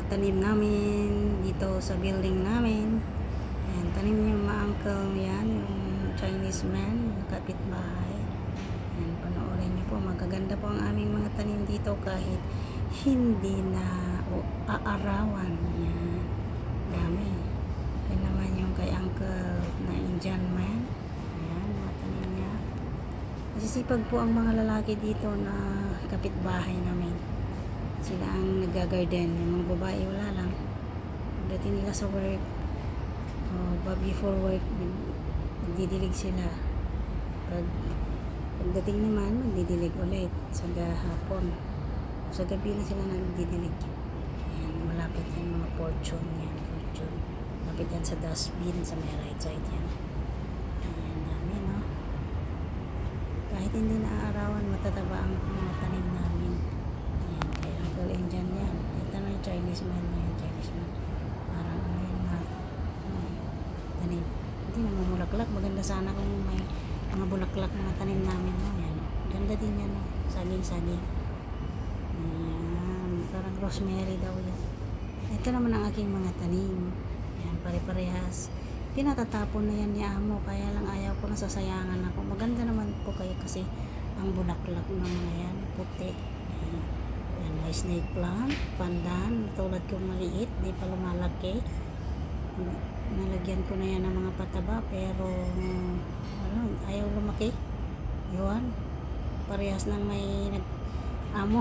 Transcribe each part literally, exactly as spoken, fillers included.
tanim namin dito sa building namin. Ayan, tanim yung mga uncle yan, yung Chinese man, kapitbahay. Ayan, panoorin niyo po, magaganda po ang aming mga tanim dito kahit hindi na o, aarawan. Ayan, dami. Yan naman yung kay uncle na Indian man. Ayan, mga tanim niya. Masisipag po ang mga lalaki dito na kapitbahay namin. Sila ang nag-garden. Yung mga babae wala lang. Pagdating nila sa work, oh, but before work, nagdidilig sila. Pag pagdating naman, magdidilig ulit sa hapon. Sa gabi na sila nagdidilig. Ayan, malapit yan mga fortune yan. Fortune. Malapit yan sa dustbin sa may right side yan. Ayan, dami, no? Kahit hindi naaarawan, matataba ang mga tanim namin. Ayan, kay Uncle Indian yan. Ito na yung Chinese man yan. Chinese man. Parang ano yun na. Um, tanim. Hindi na mamulaklak. Maganda sana kung may mga bulaklak mga tanim namin. No? Ayan, ganda din yan. No? Saging-saging. Ayan. Parang rosemary daw yan. Ito naman ang aking mga tanim. Ayan, pare-parehas. Pinatatapon na yan ni amo, kaya lang ayaw ko na sasayangan ako. Maganda naman po kayo kasi ang bulaklak ng mga yan, puti. Ayan, ayan, may snake plant, pandan, tulad kong maliit, di pa lumalaki. Nalagyan ko na yan ng mga pataba, pero ano, ayaw lumaki. Yun, parehas nang may nag-amo.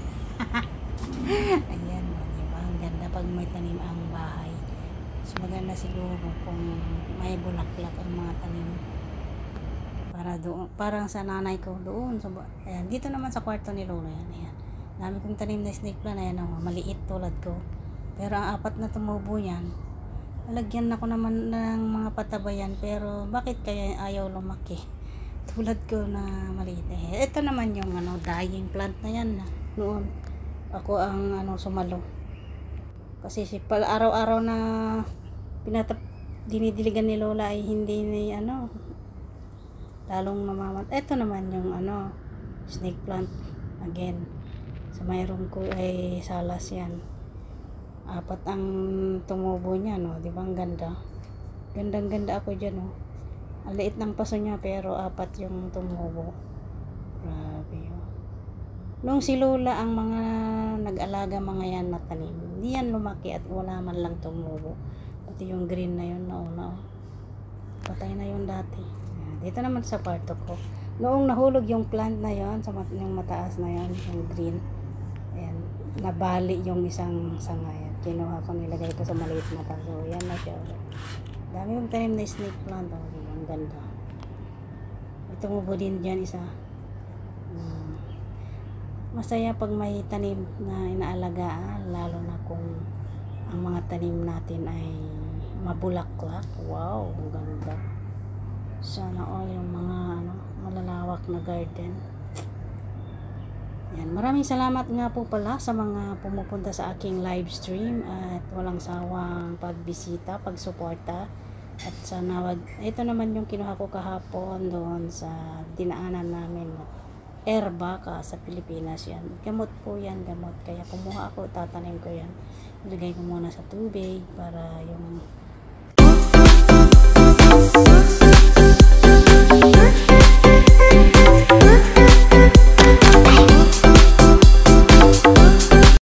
Ayan, diba? Ang ganda pag may tanim ang bahay. So, maganda siguro kung may bulaklak ang mga tanim para doon, parang sa nanay ko doon sa, ayan, dito naman sa kwarto ni Lola yan, ayan, dami kong tanim na snake plant, ayan, oh, maliit tulad ko, pero ang apat na tumubo yan, nalagyan ako naman ng mga patabayan, pero bakit kaya ayaw lumaki tulad ko na maliit. Eh, ito naman yung ano, dying plant na yan na noon ako ang ano sumalo. Kasi si pala araw-araw na pinatap dinidiligan ni Lola ay hindi ni ano lalong namamat. Ito naman yung ano snake plant again. Sa mayroon ko ay salas yan. Apat ang tumubo niya, no? Di ba ang ganda? Gandang-ganda ako diyan, no? Ang liit ng paso niya pero apat yung tumubo. Grabe, oh. Nung si Lola ang mga nag-alaga mga yan na tanim, hindi yan lumaki at wala man lang tumubo. Pati yung green na yun nauna, oh. Patay na yun dati. Dito naman sa kwarto ko. Noong nahulog yung plant na yun, sa mat yung mataas na yun, yung green, ayan, nabali yung isang sanga yan. Kinuha ko, nilagay ko sa maliit na paso. Yan na siya. Dami yung tanim na snake plant. Oh. Ang ganda. Ito mo din dyan isa. Hmm. Masaya pag may tanim na inaalagaan, lalo na kung ang mga tanim natin ay mabulaklak. Wow, ang ganda. Sana all yung mga ano, malalawak na garden. Yan, maraming salamat nga po pala sa mga pumupunta sa aking live stream at walang sawang pagbisita, pagsuporta. At sana wag, ito naman yung kinuha ko kahapon doon sa dinaanan namin. Erbaka sa Pilipinas yan. Gamot po yan, gamot. Kaya kumuha ako, tatanim ko yan. Ilagay ko muna sa tubig para yung